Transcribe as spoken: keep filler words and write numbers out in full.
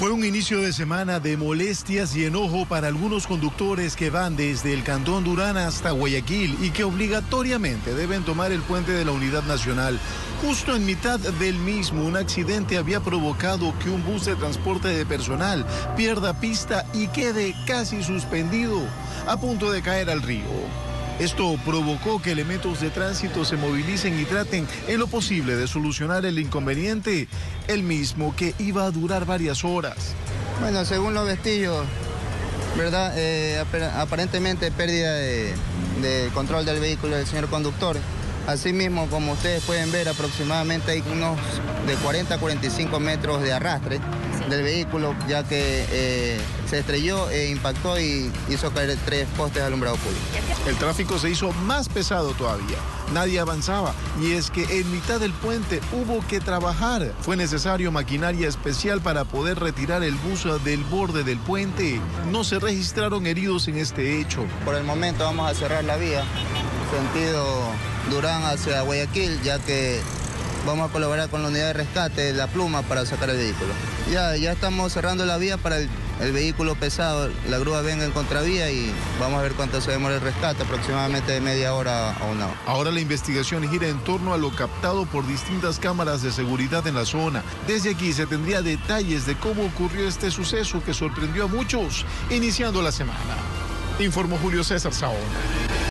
Fue un inicio de semana de molestias y enojo para algunos conductores que van desde el Cantón Durán hasta Guayaquil y que obligatoriamente deben tomar el puente de la Unidad Nacional. Justo en mitad del mismo, un accidente había provocado que un bus de transporte de personal pierda pista y quede casi suspendido, a punto de caer al río. Esto provocó que elementos de tránsito se movilicen y traten en lo posible de solucionar el inconveniente, el mismo que iba a durar varias horas. Bueno, según los vestigios, ¿verdad? Eh, aparentemente pérdida de, de control del vehículo del señor conductor. Asimismo, como ustedes pueden ver, aproximadamente hay unos de cuarenta a cuarenta y cinco metros de arrastre del vehículo, ya que eh, se estrelló e impactó y hizo caer tres postes de alumbrado público. El tráfico se hizo más pesado todavía. Nadie avanzaba y es que en mitad del puente hubo que trabajar. Fue necesario maquinaria especial para poder retirar el bus del borde del puente. No se registraron heridos en este hecho. Por el momento vamos a cerrar la vía, sentido Durán hacia Guayaquil, ya que vamos a colaborar con la unidad de rescate, la Pluma, para sacar el vehículo. Ya, ya estamos cerrando la vía para el, el vehículo pesado, la grúa venga en contravía y vamos a ver cuánto se demora el rescate, aproximadamente de media hora a una hora. Ahora la investigación gira en torno a lo captado por distintas cámaras de seguridad en la zona. Desde aquí se tendría detalles de cómo ocurrió este suceso que sorprendió a muchos, iniciando la semana. Informó Julio César Saona.